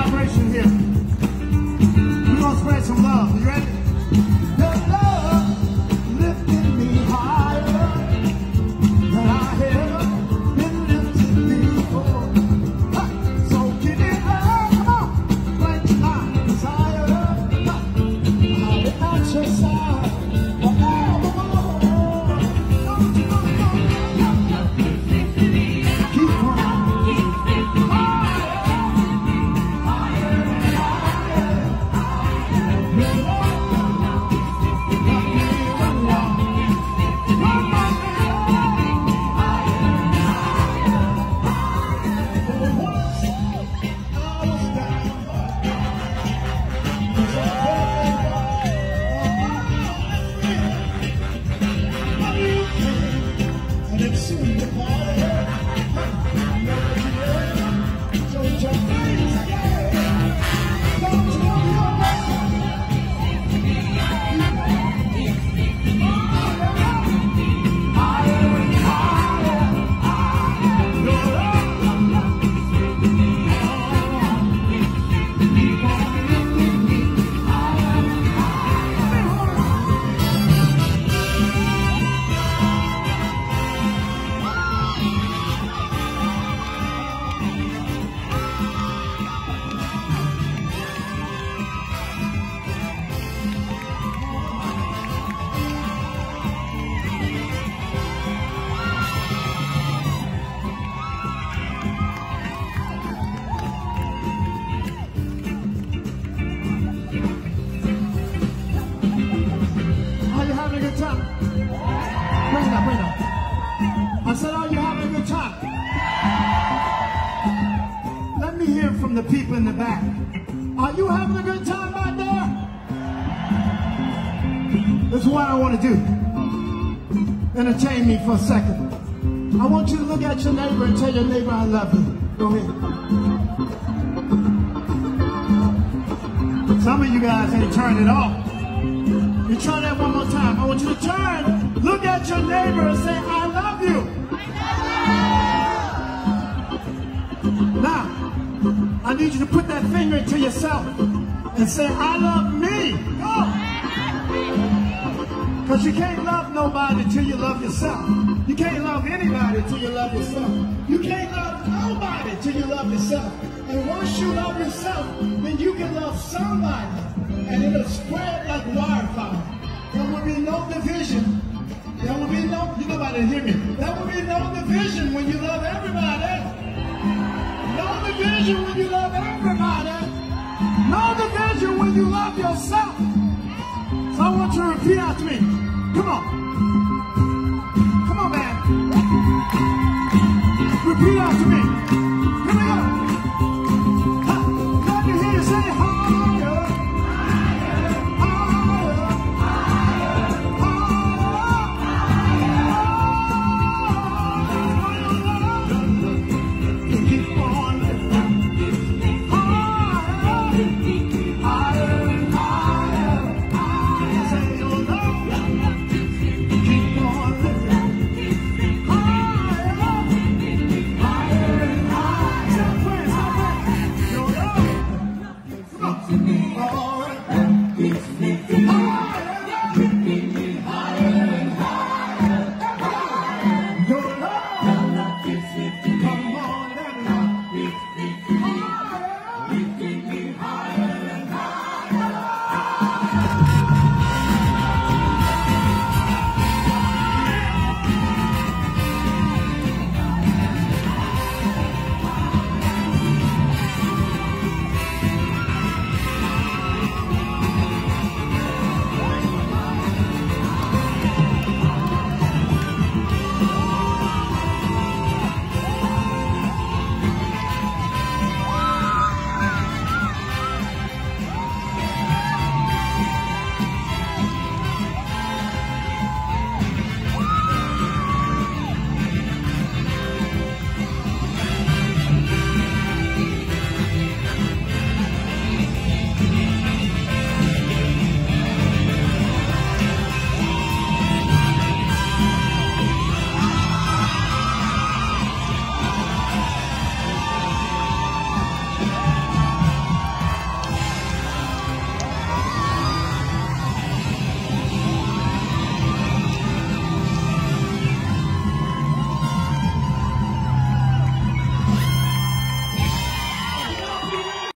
vibration here. We're going to spread some love. You ready? Your love lifted me higher than I ever been lifted before. So give it up, come on, quench my desire. I'll be at your side forevermore. Don't you know? Keep on. I said, are you having a good time? Let me hear from the people in the back. Are you having a good time back there? This is what I want to do. Entertain me for a second. I want you to look at your neighbor and tell your neighbor I love you. Go ahead. Some of you guys ain't turned it off. You try that one more time. I want you to turn, look at your neighbor and say, I love you. Now, I need you to put that finger into yourself and say, I love me. Go. Because you can't love nobody till you love yourself. You can't love anybody till you love yourself. You can't love nobody till you love yourself. And once you love yourself, then you can love somebody. And it'll spread like wildfire. There will be no division. There will be no, you nobody hear me. There will be no division when you love everybody. No division when you love everybody. No division when you love yourself. So I want you to repeat after me.